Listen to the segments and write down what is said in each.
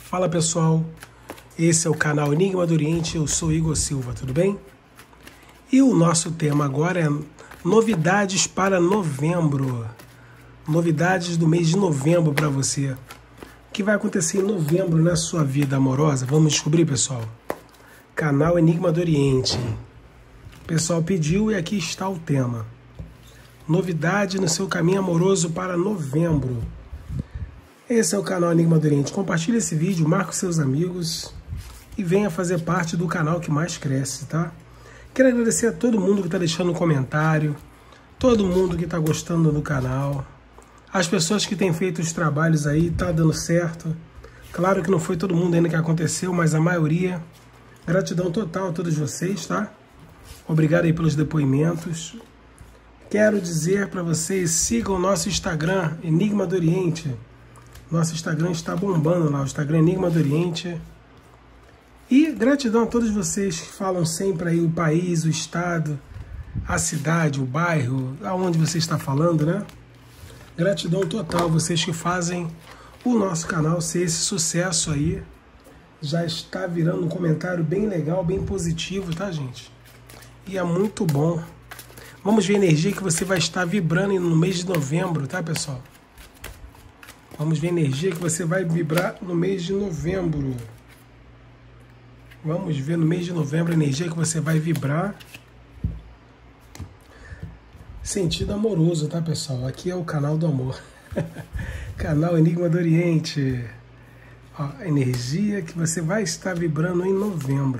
Fala pessoal, esse é o canal Enigma do Oriente, eu sou Igor Silva, tudo bem? E o nosso tema agora é novidades para novembro, novidades do mês de novembro para você. O que vai acontecer em novembro na sua vida amorosa? Vamos descobrir, pessoal. Canal Enigma do Oriente. O pessoal pediu e aqui está o tema. Novidade no seu caminho amoroso para novembro. Esse é o canal Enigma do Oriente. Compartilhe esse vídeo, marque os seus amigos e venha fazer parte do canal que mais cresce, tá? Quero agradecer a todo mundo que está deixando um comentário, todo mundo que está gostando do canal, as pessoas que têm feito os trabalhos aí, tá dando certo. Claro que não foi todo mundo ainda que aconteceu, mas a maioria. Gratidão total a todos vocês, tá? Obrigado aí pelos depoimentos. Quero dizer para vocês, sigam o nosso Instagram, Enigma do Oriente. Nosso Instagram está bombando lá, o Instagram Enigma do Oriente. E gratidão a todos vocês que falam sempre aí o país, o estado, a cidade, o bairro, aonde você está falando, né? Gratidão total, vocês que fazem o nosso canal ser esse sucesso aí. Já está virando um comentário bem legal, bem positivo, tá, gente? E é muito bom. Vamos ver a energia que você vai estar vibrando no mês de novembro, tá, pessoal? Vamos ver a energia que você vai vibrar no mês de novembro. Vamos ver no mês de novembro a energia que você vai vibrar. Sentido amoroso, tá, pessoal? Aqui é o canal do amor. Canal Enigma do Oriente. Ó, a energia que você vai estar vibrando em novembro.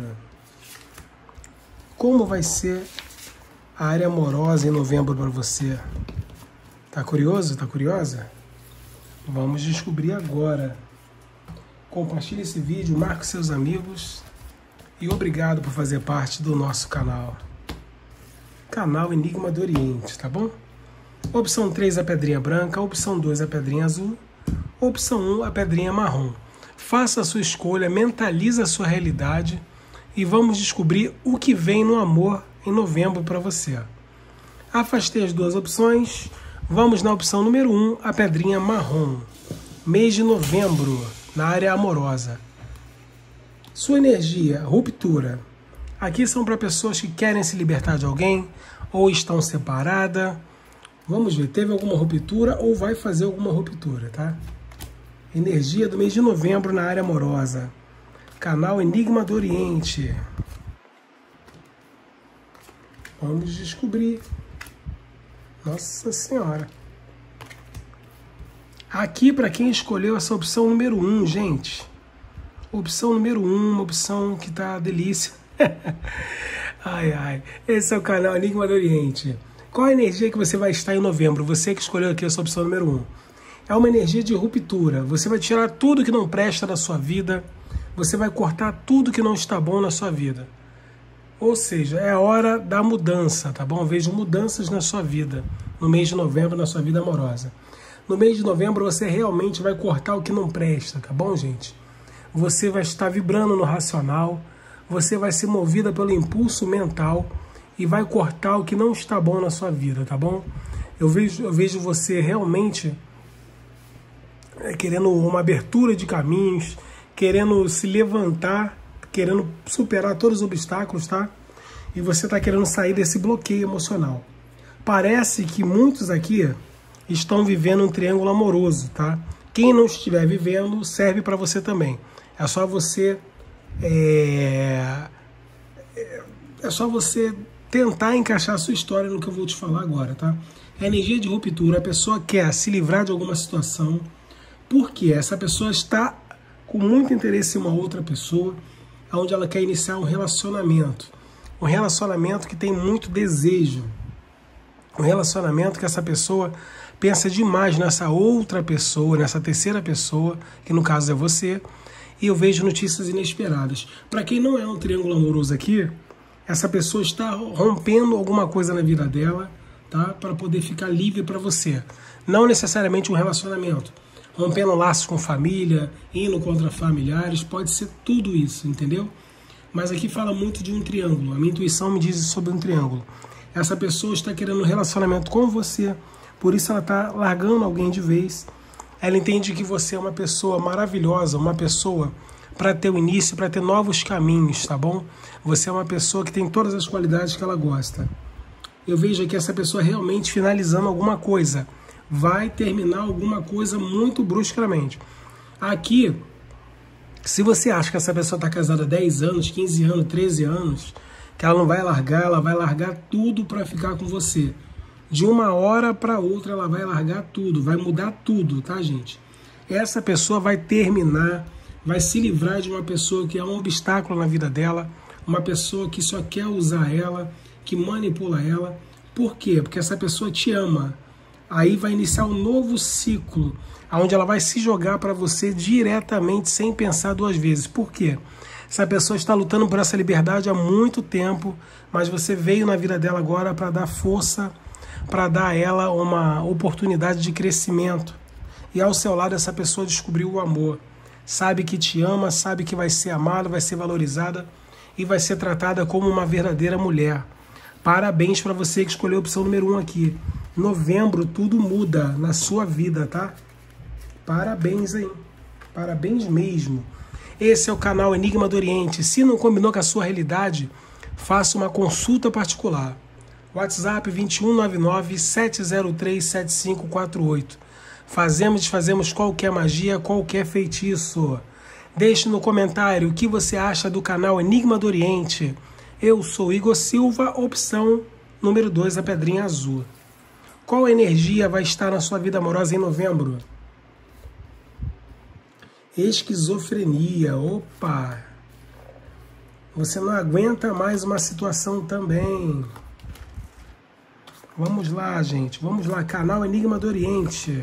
Como vai ser a área amorosa em novembro para você? Tá curioso? Tá curiosa? Vamos descobrir agora. Compartilhe esse vídeo, marque seus amigos e obrigado por fazer parte do nosso canal. Canal Enigma do Oriente, tá bom? Opção 3, a pedrinha branca. Opção 2, a pedrinha azul. Opção 1, a pedrinha marrom. Faça a sua escolha, mentalize a sua realidade e vamos descobrir o que vem no amor em novembro para você. Afastei as duas opções. Vamos na opção número 1, a pedrinha marrom. Mês de novembro, na área amorosa. Sua energia, ruptura. Aqui são para pessoas que querem se libertar de alguém ou estão separadas. Vamos ver, teve alguma ruptura ou vai fazer alguma ruptura, tá? Energia do mês de novembro na área amorosa. Canal Enigma do Oriente. Vamos descobrir. Nossa Senhora. Aqui para quem escolheu essa opção número 1, gente. Opção número 1, uma opção que tá delícia. Ai, ai. Esse é o canal Enigma do Oriente. Qual a energia que você vai estar em novembro? Você que escolheu aqui essa opção número 1. É uma energia de ruptura. Você vai tirar tudo que não presta da sua vida. Você vai cortar tudo que não está bom na sua vida. Ou seja, é a hora da mudança, tá bom? Eu vejo mudanças na sua vida, no mês de novembro, na sua vida amorosa. No mês de novembro você realmente vai cortar o que não presta, tá bom, gente? Você vai estar vibrando no racional, você vai ser movida pelo impulso mental e vai cortar o que não está bom na sua vida, tá bom? Eu vejo você realmente querendo uma abertura de caminhos, querendo se levantar, querendo superar todos os obstáculos, tá? E você está querendo sair desse bloqueio emocional. Parece que muitos aqui estão vivendo um triângulo amoroso, tá? Quem não estiver vivendo, serve para você também. É só você tentar encaixar a sua história no que eu vou te falar agora, tá? A energia de ruptura, a pessoa quer se livrar de alguma situação, porque essa pessoa está com muito interesse em uma outra pessoa, onde ela quer iniciar um relacionamento que tem muito desejo, um relacionamento que essa pessoa pensa demais nessa outra pessoa, nessa terceira pessoa, que no caso é você, e eu vejo notícias inesperadas. Para quem não é um triângulo amoroso aqui, essa pessoa está rompendo alguma coisa na vida dela, tá? Para poder ficar livre para você. Não necessariamente um relacionamento. Rompendo laços com família, indo contra familiares, pode ser tudo isso, entendeu? Mas aqui fala muito de um triângulo. A minha intuição me diz sobre um triângulo. Essa pessoa está querendo um relacionamento com você, por isso ela está largando alguém de vez, Ela entende que você é uma pessoa maravilhosa, uma pessoa para ter o início, para ter novos caminhos, tá bom? Você é uma pessoa que tem todas as qualidades que ela gosta. Eu vejo aqui essa pessoa realmente finalizando alguma coisa. Vai terminar alguma coisa muito bruscamente. Aqui, se você acha que essa pessoa está casada há 10 anos, 15 anos, 13 anos, que ela não vai largar, ela vai largar tudo para ficar com você. De uma hora para outra ela vai largar tudo, vai mudar tudo, tá, gente? Essa pessoa vai terminar, vai se livrar de uma pessoa que é um obstáculo na vida dela, uma pessoa que só quer usar ela, que manipula ela. Por quê? Porque essa pessoa te ama. Aí vai iniciar um novo ciclo, onde ela vai se jogar para você diretamente, sem pensar duas vezes. Por quê? Essa pessoa está lutando por essa liberdade há muito tempo, mas você veio na vida dela agora para dar força, para dar a ela uma oportunidade de crescimento. E ao seu lado essa pessoa descobriu o amor. Sabe que te ama, sabe que vai ser amada, vai ser valorizada e vai ser tratada como uma verdadeira mulher. Parabéns para você que escolheu a opção número 1 aqui. Novembro, tudo muda na sua vida, tá? Parabéns aí. Parabéns mesmo. Esse é o canal Enigma do Oriente. Se não combinou com a sua realidade, faça uma consulta particular. WhatsApp 2199-703-7548. Fazemos e desfazemos qualquer magia, qualquer feitiço. Deixe no comentário o que você acha do canal Enigma do Oriente. Eu sou Igor Silva, opção número 2, a pedrinha azul. Qual energia vai estar na sua vida amorosa em novembro? Esquizofrenia. Opa! Você não aguenta mais uma situação também. Vamos lá, gente. Vamos lá. Canal Enigma do Oriente.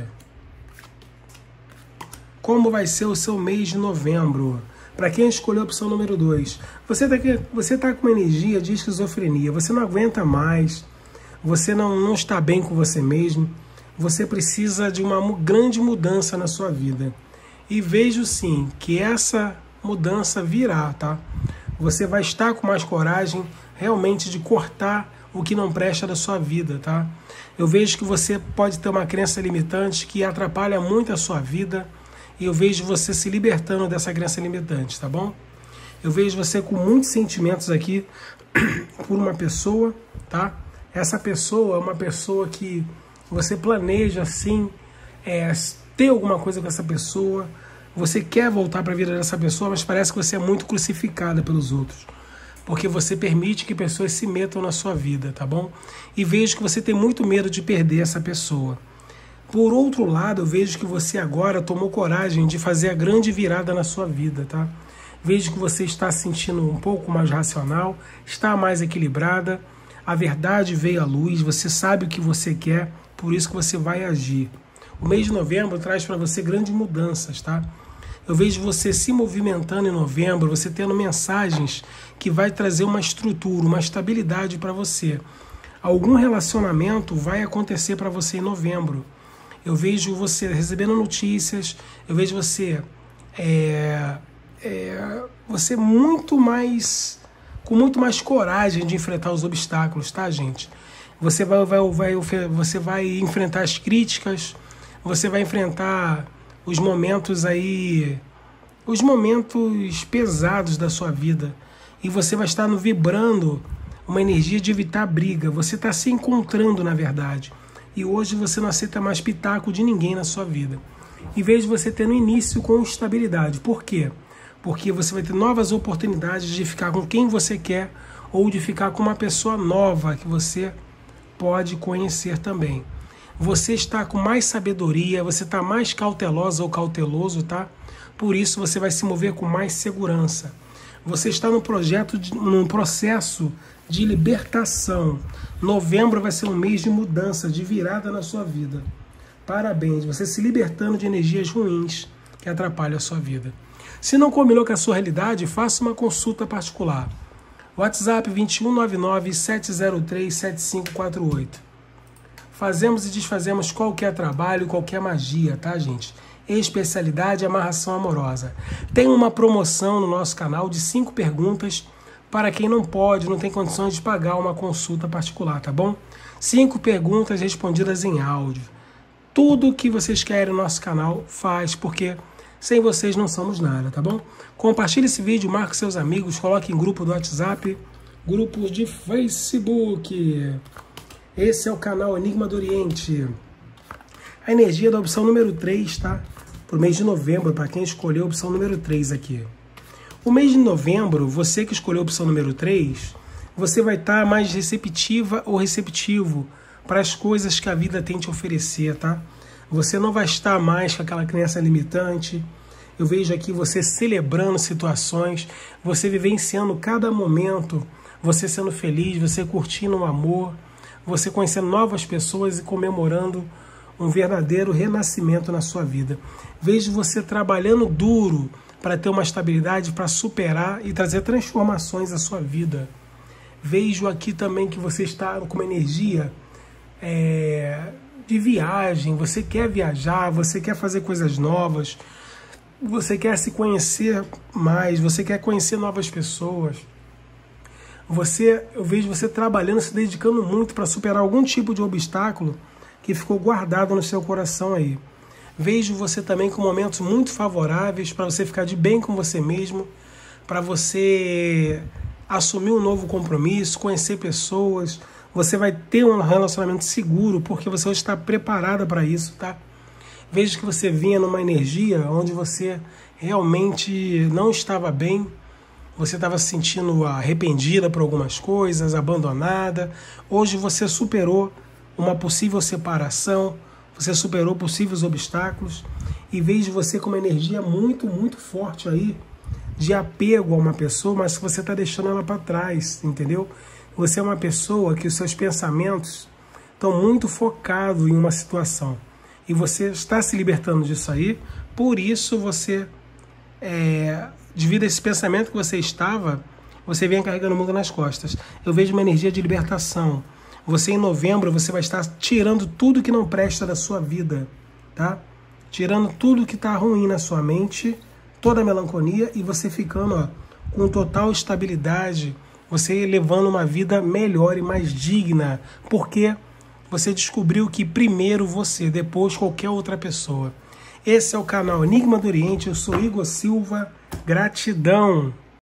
Como vai ser o seu mês de novembro? Para quem escolheu a opção número 2, você tá com uma energia de esquizofrenia, você não aguenta mais, você não está bem com você mesmo, você precisa de uma grande mudança na sua vida. E vejo sim que essa mudança virá, tá? Você vai estar com mais coragem realmente de cortar o que não presta da sua vida, tá? Eu vejo que você pode ter uma crença limitante que atrapalha muito a sua vida. E eu vejo você se libertando dessa crença limitante, tá bom? Eu vejo você com muitos sentimentos aqui por uma pessoa, tá? Essa pessoa é uma pessoa que você planeja, assim, ter alguma coisa com essa pessoa. Você quer voltar para a vida dessa pessoa, mas parece que você é muito crucificada pelos outros. Porque você permite que pessoas se metam na sua vida, tá bom? E vejo que você tem muito medo de perder essa pessoa. Por outro lado, eu vejo que você agora tomou coragem de fazer a grande virada na sua vida, tá? Vejo que você está se sentindo um pouco mais racional, está mais equilibrada, a verdade veio à luz, você sabe o que você quer, por isso que você vai agir. O mês de novembro traz para você grandes mudanças, tá? Eu vejo você se movimentando em novembro, você tendo mensagens que vai trazer uma estrutura, uma estabilidade para você. Algum relacionamento vai acontecer para você em novembro. Eu vejo você recebendo notícias, eu vejo você você muito mais com muito mais coragem de enfrentar os obstáculos, tá, gente? Você vai enfrentar as críticas, você vai enfrentar os momentos pesados da sua vida, e você vai estar vibrando uma energia de evitar briga. Você está se encontrando, na verdade. E hoje você não aceita mais pitaco de ninguém na sua vida. Em vez de você ter no início com estabilidade. Por quê? Porque você vai ter novas oportunidades de ficar com quem você quer ou de ficar com uma pessoa nova que você pode conhecer também. Você está com mais sabedoria, você está mais cautelosa ou cauteloso, tá? Por isso você vai se mover com mais segurança. Você está num processo de libertação. Novembro vai ser um mês de mudança, de virada na sua vida. Parabéns, você se libertando de energias ruins que atrapalham a sua vida. Se não combinou com a sua realidade, faça uma consulta particular. WhatsApp 2199-703-7548. Fazemos e desfazemos qualquer trabalho, qualquer magia, tá, gente? Especialidade amarração amorosa. Tem uma promoção no nosso canal de 5 perguntas para quem não tem condições de pagar uma consulta particular, tá bom? 5 perguntas respondidas em áudio. tudo que vocês querem no nosso canal, faz, porque sem vocês não somos nada, tá bom? Compartilhe esse vídeo, marque seus amigos, coloque em grupo do WhatsApp, grupos de Facebook. Esse é o canal Enigma do Oriente. A energia da opção número 3, tá? Pro mês de novembro, para quem escolheu a opção número 3 aqui. O mês de novembro, você que escolheu a opção número 3, você vai estar mais receptiva ou receptivo para as coisas que a vida tem te oferecer, tá? Você não vai estar mais com aquela crença limitante. Eu vejo aqui você celebrando situações, você vivenciando cada momento, você sendo feliz, você curtindo o amor, você conhecendo novas pessoas e comemorando um verdadeiro renascimento na sua vida. Vejo você trabalhando duro para ter uma estabilidade, para superar e trazer transformações à sua vida. Vejo aqui também que você está com uma energia de viagem, você quer viajar, você quer fazer coisas novas, você quer se conhecer mais, você quer conhecer novas pessoas. Eu vejo você trabalhando, se dedicando muito para superar algum tipo de obstáculo que ficou guardado no seu coração aí. Vejo você também com momentos muito favoráveis para você ficar de bem com você mesmo, para você assumir um novo compromisso, conhecer pessoas. Você vai ter um relacionamento seguro, porque você hoje está preparada para isso, tá? Vejo que você vinha numa energia onde você realmente não estava bem, você estava se sentindo arrependida por algumas coisas, abandonada. Hoje você superou uma possível separação, você superou possíveis obstáculos e vejo você com uma energia muito, muito forte aí de apego a uma pessoa, mas que você está deixando ela para trás, entendeu? Você é uma pessoa que os seus pensamentos estão muito focados em uma situação e você está se libertando disso aí, por isso você, devido a esse pensamento que você estava, você vem carregando o mundo nas costas. Eu vejo uma energia de libertação. Você em novembro, você vai estar tirando tudo que não presta da sua vida, tá? Tirando tudo que está ruim na sua mente, toda a melancolia e você ficando com total estabilidade, você levando uma vida melhor e mais digna, porque você descobriu que primeiro você, depois qualquer outra pessoa. Esse é o canal Enigma do Oriente, eu sou Igor Silva, gratidão!